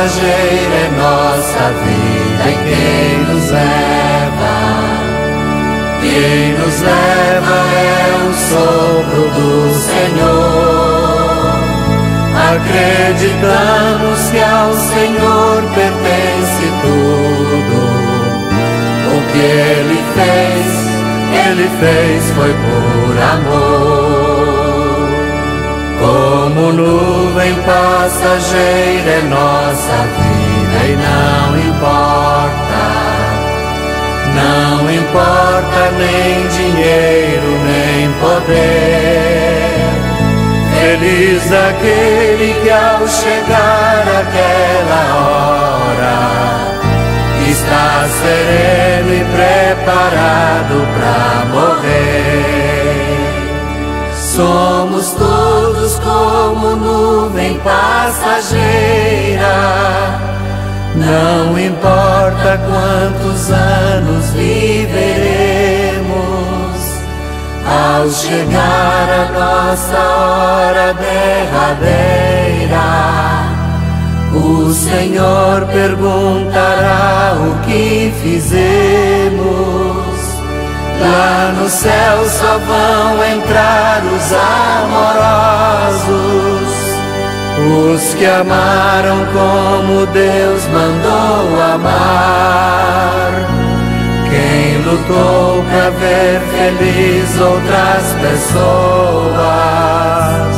passageira é nossa vida e quem nos leva é o sopro do Senhor. Acreditamos que ao Senhor pertence tudo. O que Ele fez foi por amor. Como nuvem passageira é nossa vida e não importa nem dinheiro nem poder. Feliz aquele que ao chegar aquela hora está sereno e preparado para morrer. Somos todos como nuvem passageira. Não importa quantos anos viveremos, ao chegar a nossa hora derradeira, o Senhor perguntará o que fizemos. Lá no céu só vão entrar os amorosos, os que amaram como Deus mandou amar. Quem lutou para ver feliz outras pessoas,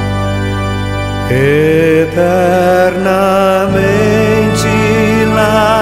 eternamente lá